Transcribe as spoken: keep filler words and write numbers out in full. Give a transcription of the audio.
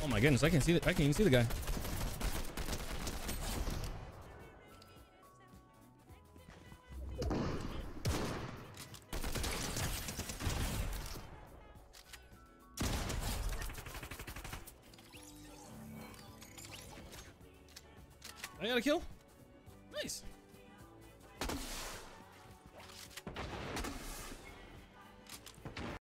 Oh my goodness, I can't see the, I can't even see the guy. I got a kill. Nice.